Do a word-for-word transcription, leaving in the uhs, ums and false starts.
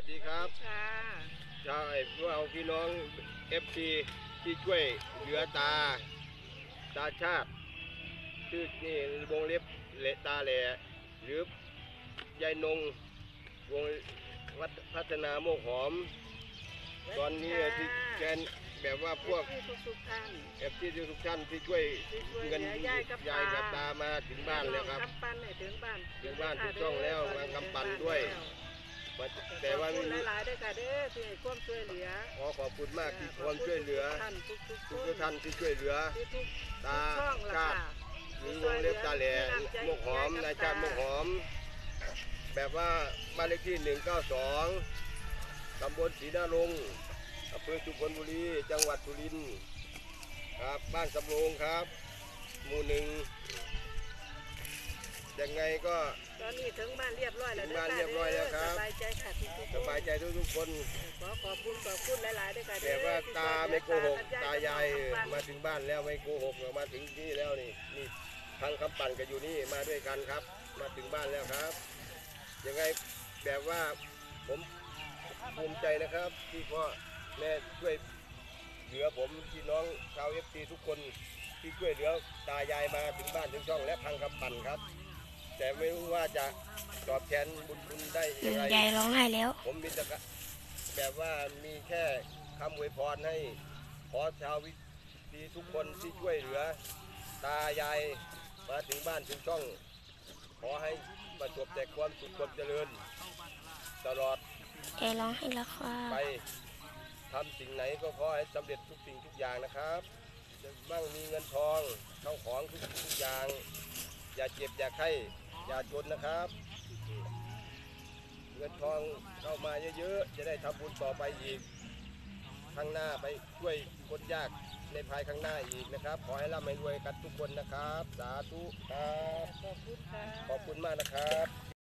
ดีครับค่ะชาวไอ้พวกเราพี่น้องเอฟซีที่ช่วยเหลือตาตาชาติชื่อนี่วงเล็บเลตาแหล่หรือยายนงวงวัดพัฒนาโมกหอมตอนนี้ที่แกนแบบว่าพวกทุกทุกท่านเอฟซีทุกท่านที่ช่วยเงินยายกับยายกับตามาถึงบ้านแล้วครับกำปั้นเนี่ยถึงบ้านถึงบ้านถึงช่องแล้วมากำปั้นด้วยแต่ว่าไม่มีหลายๆด้วยค่ะเด้อที่ให้ความช่วยเหลือขอขอบคุณมากที่ความช่วยเหลือท่านทุกทุกทุกท่านที่ช่วยเหลือตาช่องละชาติค่ะหรือวงเล็บตาแหล่โมกหอมนายชาติโมกหอมแบบว่าบ้านเลขที่หนึ่งเก้าสองตำบลศรีนรงค์อำเภอสุพรรณบุรีจังหวัดสุรินทร์ครับบ้านสำโรงครับหมู่หนึ่งยังไงก็ตอนนี้ถึงบ้านเรียบร้อยแล้วถึงบ้านเรียบร้อยแล้วครับสบายใจค่ะทุกทุกสบายใจทุกๆคนขอขอบคุณขอบคุณหลายๆด้วยค่ะแต่ว่าตาไม่โกหกตายายมาถึงบ้านแล้วไม่โกหกมาถึงนี่แล้วนี่นี่ทางคำปั่นก็อยู่นี่มาด้วยกันครับ มาถึงบ้านแล้วครับยังไงแบบว่าผมภูมิใจนะครับ ที่พ่อแม่ช่วยเหลือผมพี่น้องชาวเอฟซีทุกคนที่ช่วยเหลือตายายมาถึงบ้านถึงช่องและทางคำปั่นครับ แต่ไม่รู้ว่าจะตอบแทนบุญคุณได้ยังไงยายร้องไห้แล้วผมมีแต่แบบว่ามีแค่คำอวยพรให้ขอชาววิธีทุกคนที่ช่วยเหลือตายายมาถึงบ้านถึงช่อง ขอให้ประสบแต่ความสุขความเจริญตลอดยายร้องไห้แล้วค่ะไปทำสิ่งไหนก็ขอให้สำเร็จทุกสิ่งทุกอย่างนะครับจะบ้างมีเงินทองเข้าของทุกสิ่งทุกอย่างอย่าเจ็บอย่าไข้อย่าจนนะครับเงินทองเข้ามาเยอะๆจะได้ทำบุญต่อไปอีกข้างหน้าไปช่วยคนยากในภายข้างหน้าอีกนะครับขอให้ร่ำให้รวยกันทุกคนนะครับสาธุครับขอบคุณค่ะขอบคุณมากนะครับ